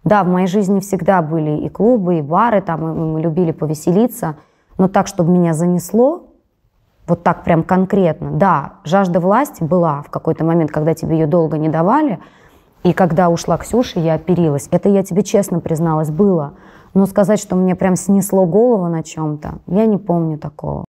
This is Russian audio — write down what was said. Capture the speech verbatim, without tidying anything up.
Да, в моей жизни всегда были и клубы, и бары, там, и мы любили повеселиться, но так, чтобы меня занесло, вот так прям конкретно. Да, жажда власти была в какой-то момент, когда тебе ее долго не давали, и когда ушла Ксюша, я оперилась. Это я тебе честно призналась, было. Но сказать, что мне прям снесло голову на чем-то, я не помню такого.